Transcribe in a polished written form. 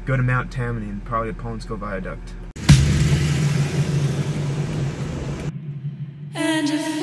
go to Mount Tammany and probably the Pollensko Viaduct. And if